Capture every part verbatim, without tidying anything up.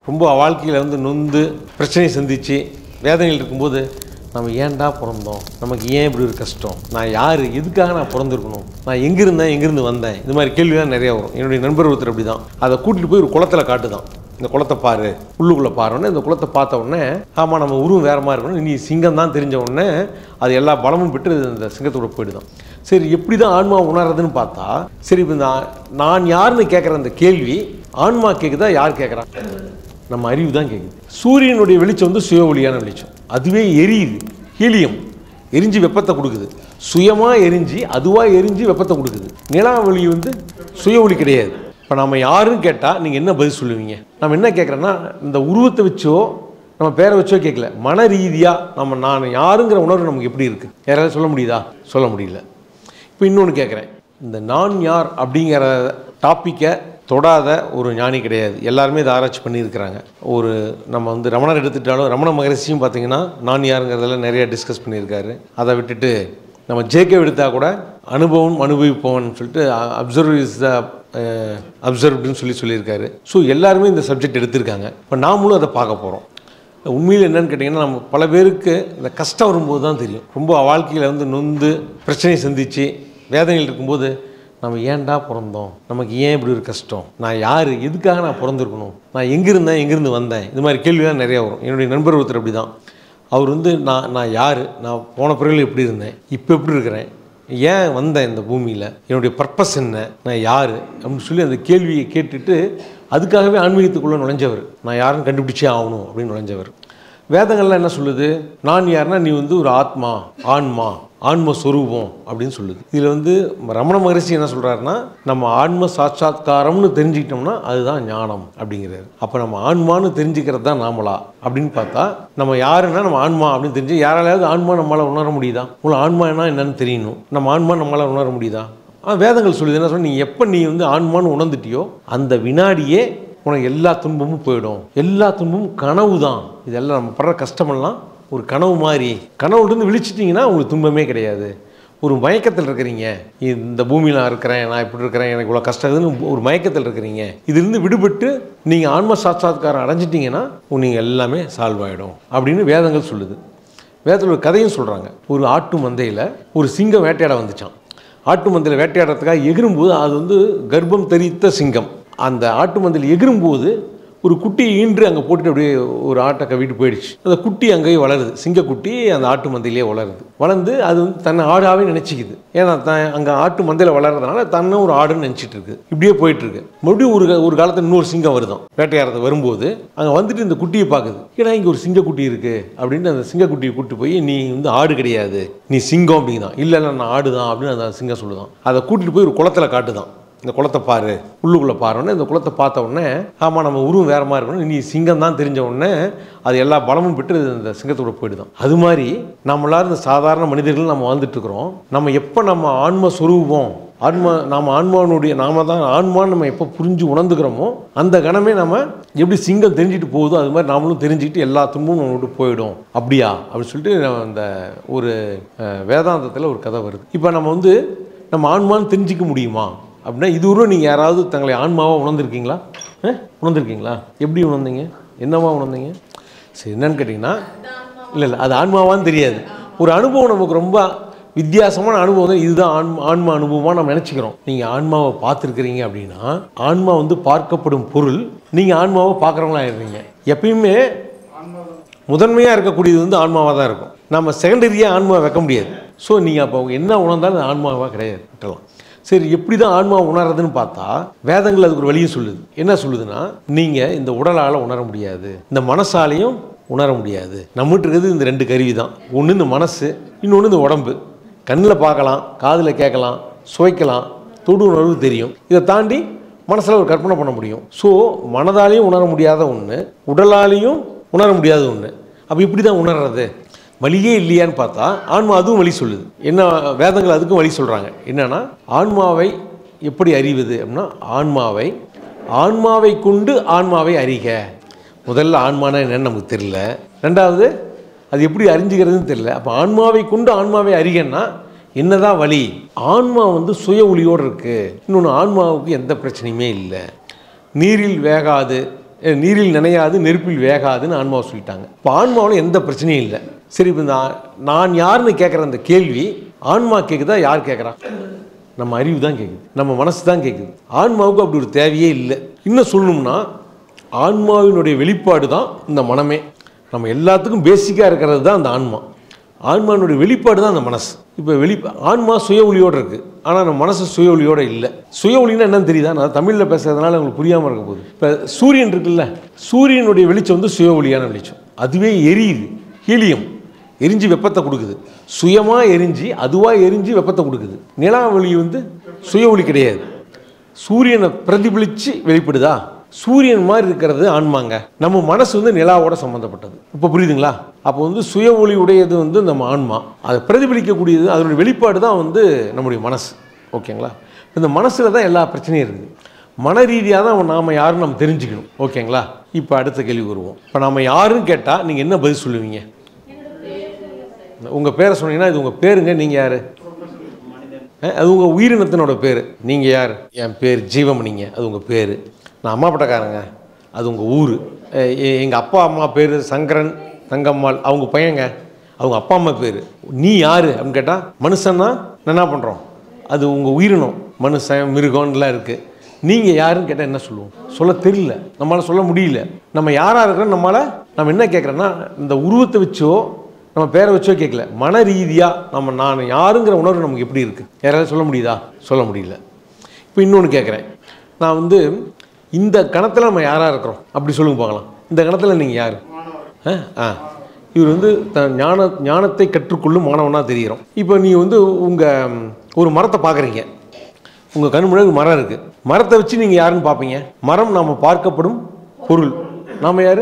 ரொம்ப வாழ்க்கையில் வந்து நொந்து பிரச்சனை சந்தித்து வேதனையில் இருக்கும்போது நம்ம ஏன்டா பிறந்தோம், நமக்கு ஏன் இப்படி ஒரு கஷ்டம், நான் யார், எதுக்காக நான் பிறந்திருக்கணும், நான் எங்கே இருந்தேன், எங்கேருந்து வந்தேன், இது மாதிரி கேள்விலாம் நிறையா வரும். என்னுடைய நண்பர் ஒருத்தர் அப்படி தான். அதை கூட்டிகிட்டு போய் ஒரு குளத்தில் காட்டுதான், இந்த குளத்தை பாரு, உள்ளுக்குள்ளே பாருன்னு. இந்த குளத்தை பார்த்த உடனே ஆமாம் நம்ம உருவம் வேறு மாதிரி இருக்கணும், நீ சிங்கம் தான் தெரிஞ்ச உடனே அது எல்லா பலமும் பெற்று இந்த சிங்கத்தோட போயிடுதான். சரி, எப்படி தான் ஆன்மா உணர்றதுன்னு பார்த்தா, சரி இப்போ இந்த நான் யாருன்னு கேட்குற அந்த கேள்வி ஆன்மா கேட்குதா, யார் கேட்குறான்? நம்ம அறிவு தான் கேட்குது. சூரியனுடைய வெளிச்சம் வந்து சுய ஒளியான வெளிச்சம், அதுவே எரியுது, ஹீலியம் எரிஞ்சு வெப்பத்தை கொடுக்குது, சுயமாக எரிஞ்சு அதுவாக எரிஞ்சு வெப்பத்தை கொடுக்குது. நிலா ஒளி வந்து சுய ஒளி கிடையாது. இப்போ நம்ம யாருன்னு கேட்டால் நீங்கள் என்ன பதில் சொல்லுவீங்க? நம்ம என்ன கேட்குறோன்னா, இந்த உருவத்தை வச்சோ நம்ம பேரை வச்சோ கேட்கல, மன ரீதியாக நம்ம நான் யாருங்கிற உணர்வு நமக்கு எப்படி இருக்குது, யாராவது சொல்ல முடியுதா? சொல்ல முடியல. இப்போ இன்னொன்று கேட்குறேன், இந்த நான் யார் அப்படிங்கிற டாப்பிக்கை தொடாத ஒரு ஞானி கிடையாது. எல்லாருமே இதை ஆராய்ச்சி பண்ணியிருக்கிறாங்க. ஒரு நம்ம வந்து ரமணர் எடுத்துட்டாலும் ரமண மகரிஷியும் பார்த்திங்கன்னா நான் யாருங்கிறதெல்லாம் நிறையா டிஸ்கஸ் பண்ணியிருக்காரு. அதை விட்டுட்டு நம்ம ஜேகே எடுத்தால் கூட அனுபவம் அனுபவிப்போம்னு சொல்லிட்டு அப்சர்வ் இஸ் த அப்சர்வ்டுன்னு சொல்லி சொல்லியிருக்காரு. ஸோ எல்லாருமே இந்த சப்ஜெக்ட் எடுத்திருக்காங்க. இப்போ நாமளும் அதை பார்க்க போகிறோம். உண்மையில் என்னென்னு கேட்டிங்கன்னா, நம்ம பல பேருக்கு இந்த கஷ்டம் வரும்போது தான் தெரியும். ரொம்ப வாழ்க்கையில் வந்து நொந்து பிரச்சனை சந்தித்து வேதனையில் இருக்கும்போது நம்ம ஏன்டா பிறந்தோம், நமக்கு ஏன் இப்படி ஒரு கஷ்டம், நான் யார், எதுக்காக நான் பிறந்திருக்கணும், நான் எங்கே இருந்தேன், எங்கேருந்து வந்தேன், இது மாதிரி கேள்விலாம் நிறையா வரும். என்னுடைய நண்பர் ஒருத்தர் அப்படி தான். அவர் வந்து நான் நான் யார், நான் போன பிறகு எப்படி இருந்தேன், இப்போ எப்படி இருக்கிறேன், ஏன் வந்தேன் இந்த பூமியில், என்னுடைய பர்பஸ் என்ன, நான் யார் அப்படின்னு சொல்லி அந்த கேள்வியை கேட்டுட்டு அதுக்காகவே ஆன்மீகத்துக்குள்ளே நுழைஞ்சவர். நான் யாருன்னு கண்டுபிடிச்சே ஆகணும் அப்படின்னு நுழைஞ்சவர். வேதங்கள்லாம் என்ன சொல்லுது, நான் யாருன்னா நீ வந்து ஒரு ஆத்மா, ஆன்மா, ஆன்ம சொரூபம் அப்படின்னு சொல்லுது. இதில் வந்து ரமண மகரிஷி என்ன சொல்கிறாருன்னா, நம்ம ஆன்ம சாட்சாத்காரம்னு தெரிஞ்சுக்கிட்டோம்னா அதுதான் ஞானம் அப்படிங்கிறாரு. அப்போ நம்ம ஆன்மான்னு தெரிஞ்சுக்கிறது தான் நாமளா அப்படின்னு பார்த்தா, நம்ம யாருன்னா நம்ம ஆன்மா அப்படின்னு தெரிஞ்சு யாராலையாவது ஆன்மா நம்மளால் உணர முடியுதா? உங்களை ஆன்மா என்ன என்னன்னு தெரியணும், நம்ம ஆன்மா நம்மளால் உணர முடியுதா? வேதங்கள் சொல்லுது என்ன சொன்ன, நீ எப்போ நீ வந்து ஆன்மான்னு உணர்ந்துட்டியோ அந்த வினாடியே உனக்கு எல்லா துன்பமும் போயிடும். எல்லா துன்பமும் கனவு தான். இதெல்லாம் நம்ம படுற கஷ்டமெல்லாம் ஒரு கனவு மாதிரி. கனவுலேருந்து விழிச்சிட்டிங்கன்னா உங்களுக்கு துன்பமே கிடையாது. ஒரு மயக்கத்தில் இருக்கிறீங்க, இந்த பூமியில் நான் இருக்கிறேன், நான் இப்படி இருக்கிறேன், எனக்கு இவ்வளோ கஷ்டம்னு ஒரு மயக்கத்தில் இருக்கிறீங்க. இதுலேருந்து விடுபட்டு நீங்கள் ஆன்ம சாட்சாத்காரம் அடைஞ்சிட்டிங்கன்னா நீங்கள் எல்லாமே சால்வ் ஆகிடும் அப்படின்னு வேதங்கள் சொல்லுது. வேதத்தில் ஒரு கதையும் சொல்கிறாங்க. ஒரு ஆட்டு மந்தையில் ஒரு சிங்கம் வேட்டையாட வந்துச்சான். ஆட்டு மந்தையில் வேட்டையாடுறதுக்காக எகிரும்போது அது வந்து கர்ப்பம் தெரித்த சிங்கம். அந்த ஆட்டு மந்தையில் எகிரும்போது ஒரு குட்டி ஈன்று அங்கே போட்டுட்டு அப்படியே ஒரு ஆட்டை கவிட்டு போயிடுச்சு. அந்த குட்டி அங்கேயே வளருது, சிங்கக்குட்டி அந்த ஆட்டு மந்தையிலே வளருது. வளர்ந்து அது வந்து தன்னை ஆடாகவே நினச்சிக்குது. ஏன்னா த அங்கே ஆட்டு மந்தையில் வளர்றதுனால தன்னை ஒரு ஆடுன்னு நினச்சிட்டு இருக்கு. இப்படியே போயிட்டுருக்கு. மறுபடியும் ஒரு ஒரு காலத்தில் இன்னொரு சிங்கம் வருதான். வேட்டையாடுறது வரும்போது அங்கே வந்துட்டு இந்த குட்டியை பார்க்குது. ஏன்னா இங்கே ஒரு சிங்கக்குட்டி இருக்குது அப்படின்னு அந்த சிங்கக்குட்டியை கூப்பிட்டு போய், நீ வந்து ஆடு கிடையாது, நீ சிங்கம் அப்படிங்தான். இல்லை இல்லை நான் ஆடு தான் அப்படின்னு அந்த சிங்கம் சொல்லுதான். அதை கூட்டிகிட்டு போய் ஒரு குளத்தில் காட்டுதான், இந்த குளத்தை பாரு, உள்ளுக்குள்ளே பாருன்னு. இந்த குளத்தை பார்த்த உடனே ஆமாம் நம்ம உருவம் வேறு மாதிரி இருக்கணும், நீ சிங்கம் தான் தெரிஞ்ச உடனே அது எல்லா பலமும் பெற்று இந்த சிங்கத்தோட போயிடுதான். அது மாதிரி நம்மளால் இந்த சாதாரண மனிதர்கள் நம்ம வாழ்ந்துட்டுருக்குறோம். நம்ம எப்போ நம்ம ஆன்ம சொரூபம், ஆன்மா நாம் ஆன்மானுடைய நாம தான் ஆன்மான்னு நம்ம எப்போ புரிஞ்சு உணர்ந்துக்கிறோமோ அந்த கணமே நம்ம எப்படி சிங்கம் தெரிஞ்சுட்டு போகுதோ அது மாதிரி நாமளும் தெரிஞ்சுக்கிட்டு எல்லா துன்பமும் நம்ம விட்டு போயிடும். அப்படியா அப்படின்னு சொல்லிட்டு அந்த ஒரு வேதாந்தத்தில் ஒரு கதை வருது. இப்போ நம்ம வந்து நம்ம ஆன்மான்னு தெரிஞ்சிக்க முடியுமா அப்படின்னா, இதுவரை நீங்கள் யாராவது தங்களை ஆன்மாவாக உணர்ந்துருக்கீங்களா? உணர்ந்துருக்கீங்களா? எப்படி உணர்ந்தீங்க, என்னவா உணர்ந்தீங்க? சரி, என்னன்னு கேட்டிங்கன்னா, இல்லை இல்லை அது ஆன்மாவான்னு தெரியாது. ஒரு அனுபவம் நமக்கு ரொம்ப வித்தியாசமான அனுபவம் தான். இதுதான் ஆன்மா ஆன்மா அனுபவமாக நம்ம நினச்சிக்கிறோம். நீங்கள் ஆன்மாவை பார்த்துருக்கிறீங்க அப்படின்னா, ஆன்மா வந்து பார்க்கப்படும் பொருள், நீங்கள் ஆன்மாவை பார்க்குறவங்களா ஆயிடுறீங்க. எப்பயுமே முதன்மையாக இருக்கக்கூடியது வந்து ஆன்மாவாக தான் இருக்கும். நம்ம செகண்டரியாக ஆன்மாவை வைக்க முடியாது. ஸோ நீங்கள் அப்போ என்ன உணர்ந்தாலும் அது ஆன்மாவாக கிடையாது, விட்டலாம். சரி, எப்படி தான் ஆன்மா உணர்றதுன்னு பார்த்தா வேதங்கள் அதுக்கு ஒரு வழியை சொல்லுது. என்ன சொல்லுதுன்னா, நீங்கள் இந்த உடலால் உணர முடியாது, இந்த மனசாலையும் உணர முடியாது. நம்மகிட்ட இருக்கிறது இந்த ரெண்டு கருவி தான். ஒன்று இந்த மனசு, இன்னொன்று இந்த உடம்பு. கண்ணில் பார்க்கலாம், காதில் கேட்கலாம், சுவைக்கலாம், தொடு உணர்வு தெரியும். இதை தாண்டி மனசில் ஒரு கற்பனை பண்ண முடியும். ஸோ மனதாலையும் உணர முடியாத ஒன்று, உடலாலையும் உணர முடியாத ஒன்று. அப்போ இப்படி தான் உணர்றது, வழியே இல்லையான்னு பார்த்தா ஆன்மா அதுவும் வழி சொல்லுது. என்ன வேதங்கள் அதுக்கும் வழி சொல்கிறாங்க. என்னென்னா, ஆன்மாவை எப்படி அறிவது அப்படின்னா, ஆன்மாவை ஆன்மாவை கொண்டு ஆன்மாவை அறிக. முதல்ல ஆன்மானா என்னன்னு நமக்கு தெரியல, ரெண்டாவது அது எப்படி அறிஞ்சிக்கிறதுன்னு தெரியல. அப்போ ஆன்மாவை கொண்டு ஆன்மாவை அறிகன்னா என்னதான் வழி? ஆன்மா வந்து சுய ஒளியோடு இருக்குது. இன்னொன்று, ஆன்மாவுக்கு எந்த பிரச்சனையுமே இல்லை. நீரில் வேகாது நீரில் நனையாது நெருப்பில் வேகாதுன்னு ஆன்மாவை சொல்லிட்டாங்க. இப்போ ஆன்மாவில் எந்த பிரச்சனையும் இல்லை. சரி, இப்போ நான் நான் யாருன்னு கேட்குற அந்த கேள்வி ஆன்மா கேட்குதா, யார் கேட்குறா? நம்ம அறிவு தான் கேட்குது, நம்ம மனசு தான் கேட்குது. ஆன்மாவுக்கு அப்படி ஒரு தேவையே இல்லை. இன்னும் சொல்லணும்னா ஆன்மாவினுடைய வெளிப்பாடு தான் இந்த மனமே. நம்ம எல்லாத்துக்கும் பேசிக்காக இருக்கிறது தான் அந்த ஆன்மா. ஆன்மாவினுடைய வெளிப்பாடு தான் அந்த மனசு. இப்போ வெளி ஆன்மா சுய ஒளியோடு இருக்குது, ஆனால் நம்ம மனசு சுய ஒளியோடு இல்லை. சுய ஒளின்னா என்னன்னு தெரியுதா? நான் தமிழில் பேசுறதுனால உங்களுக்கு புரியாமல் இருக்க போகுது. இப்போ சூரியன் இருக்குல்ல, சூரியனுடைய வெளிச்சம் வந்து சுய ஒளியான வெளிச்சம். அதுவே எரியுது, ஹீலியம் எரிஞ்சு வெப்பத்தை கொடுக்குது. சுயமாக எரிஞ்சு அதுவாக எரிஞ்சு வெப்பத்தை கொடுக்குது. நிலா ஒளி வந்து சுய ஒளி கிடையாது, சூரியனை பிரதிபலித்து வெளிப்படுதா. சூரியன் மாதிரி இருக்கிறது ஆன்மாங்க. நம்ம மனசு வந்து நிலாவோட சம்மந்தப்பட்டது. இப்போ புரியுதுங்களா? அப்போ வந்து சுய ஒளி உடையது வந்து நம்ம ஆன்மா, அதை பிரதிபலிக்கக்கூடியது, அதனுடைய வெளிப்பாடு தான் வந்து நம்முடைய மனசு. ஓகேங்களா? இந்த மனசில் தான் எல்லா பிரச்சனையும் இருக்குது. மன ரீதியாக தான் நாம் யாருன்னு நம்ம தெரிஞ்சுக்கணும். ஓகேங்களா? இப்போ அடுத்த கேள்வி வருவோம். இப்போ நம்ம யாருன்னு கேட்டால் நீங்கள் என்ன பதில் சொல்லுவீங்க? உங்கள் பேரை சொன்னீங்கன்னா இது உங்கள் பேருங்க, நீங்கள் யார்? அது உங்கள் உயிரினத்தினோட பேர். நீங்கள் யார்? என் பேர் ஜீவமணிங்க, அது உங்கள் பேர். நான் அம்மா பட்டக்காரங்க, அது உங்கள் ஊர். எங்கள் அப்பா அம்மா பேர் சங்கரன் தங்கம்மாள், அவங்க பையங்க, அவங்க அப்பா அம்மா பேர். நீ யார் அப்படின்னு கேட்டால் மனுஷன்னா என்ன பண்ணுறோம், அது உங்கள் உயிரினம். மனுஷன் மிருகம்லாம் இருக்குது. நீங்கள் யாருன்னு கேட்டால் என்ன சொல்லுவோம்? சொல்ல தெரியல, நம்மளால் சொல்ல முடியல. நம்ம யாராக இருக்கிறோம், நம்மளால் நம்ம என்ன கேட்குறோன்னா இந்த உருவத்தை வச்சோ நம்ம பேரை வச்சோ கேட்கல, மன ரீதியாக நம்ம நான் யாருங்கிற உணர்வு நமக்கு எப்படி இருக்குது? யாராவது சொல்ல முடியுதா? சொல்ல முடியல. இப்போ இன்னொன்று கேட்குறேன், நான் வந்து இந்த கணத்தில் நம்ம யாராக இருக்கிறோம் அப்படி சொல்லுங்க பார்க்கலாம். இந்த கணத்தில் நீங்கள் யார்? ஆ இவர் வந்து த ஞான ஞானத்தை கற்றுக்கொள்ளும் மாணவனாக தெரிகிறோம். இப்போ நீ வந்து உங்கள் ஒரு மரத்தை பார்க்குறீங்க, உங்கள் கண் முன்னாடி மரம் இருக்குது. மரத்தை வச்சு நீங்கள் யாருன்னு பார்ப்பீங்க? மரம் நாம் பார்க்கப்படும் பொருள். நாம் யார்?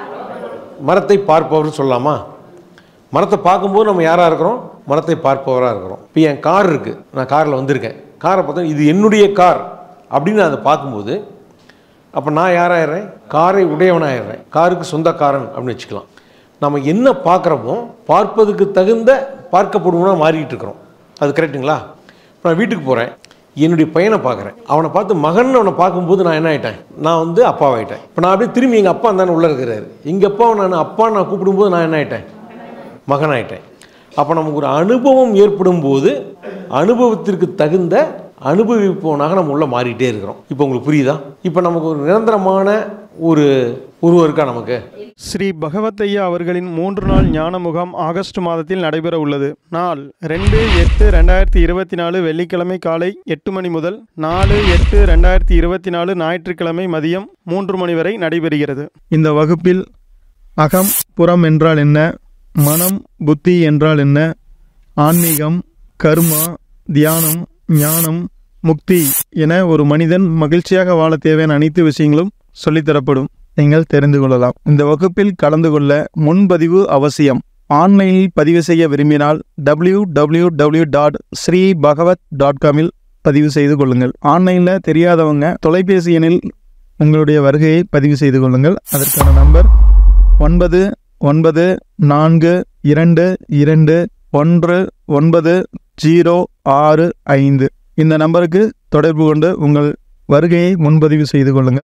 மரத்தை பார்ப்பவர் சொல்லலாமா? மரத்தை பார்க்கும்போது நம்ம யாராக இருக்கிறோம்? மரத்தை பார்ப்பவராக இருக்கிறோம். இப்போ என் கார் இருக்குது, நான் காரில் வந்திருக்கேன். காரை பார்த்தா இது என்னுடைய கார் அப்படின்னு அதை பார்க்கும்போது அப்போ நான் யாராயிடுறேன்? காரை உடையவனாயிடுறேன், காருக்கு சொந்தக்காரன் அப்படின்னு வச்சுக்கலாம். நம்ம என்ன பார்க்குறோமோ பார்ப்பதுக்கு தகுந்த பார்க்கப்படுவோம்னா மாறிக்கிட்டு இருக்கிறோம். அது கரெக்டுங்களா? இப்போ நான் வீட்டுக்கு போகிறேன், என்னுடைய பையனை பார்க்குறேன், அவனை பார்த்து மகன் அவனை பார்க்கும்போது நான் என்ன ஆகிட்டேன்? நான் வந்து அப்பாவாயிட்டேன். இப்போ நான் அப்படியே திரும்பி எங்கள் அப்பா தானே உள்ளே இருக்கிறாரு, எங்கள் அப்பாவை நான் அப்பா நான் கூப்பிடும்போது நான் என்ன ஆகிட்டேன்? மகனாயிட்டேன். அப்போ நமக்கு ஒரு அனுபவம் ஏற்படும் போது அனுபவத்திற்கு தகுந்த அனுபவிப்பவனாக நம்ம உள்ள மாறிட்டே இருக்கிறோம். இப்போ உங்களுக்கு புரியுதா? இப்போ நமக்கு ஒரு நிரந்தரமான ஒரு உருவம் இருக்கா நமக்கு? ஸ்ரீ பகவத்தையா அவர்களின் மூன்று நாள் ஞான முகாம் ஆகஸ்ட் மாதத்தில் நடைபெற உள்ளது. நாள் ரெண்டு எட்டு ரெண்டாயிரத்தி இருபத்தி நாலு வெள்ளிக்கிழமை காலை எட்டு மணி முதல் நாலு எட்டு ரெண்டாயிரத்தி இருபத்தி நாலு ஞாயிற்றுக்கிழமை மதியம் மூன்று மணி வரை நடைபெறுகிறது. இந்த வகுப்பில் அகம் புறம் என்றால் என்ன, மனம் புத்தி என்றால் என்ன, ஆன்மீகம், கர்மா, தியானம், ஞானம், முக்தி என ஒரு மனிதன் மகிழ்ச்சியாக வாழ தேவையான அனைத்து விஷயங்களும் சொல்லித்தரப்படும். நீங்கள் தெரிந்து கொள்ளலாம். இந்த வகுப்பில் கலந்து கொள்ள முன்பதிவு அவசியம். ஆன்லைனில் பதிவு செய்ய விரும்பினால் W W W dot Shri Bhagavat dot காமில் பதிவு செய்து கொள்ளுங்கள். ஆன்லைனில் தெரியாதவங்க தொலைபேசி எண்ணில் உங்களுடைய வருகையை பதிவு செய்து கொள்ளுங்கள். அதற்கான நம்பர் ஒன்பது ஒன்பது நான்கு இரண்டு இரண்டு ஒன்று ஒன்பது ஜீரோ ஆறு ஐந்து. இந்த நம்பருக்கு தொடர்பு கொண்டு உங்கள் வருகையை முன்பதிவு செய்து கொள்ளுங்கள்.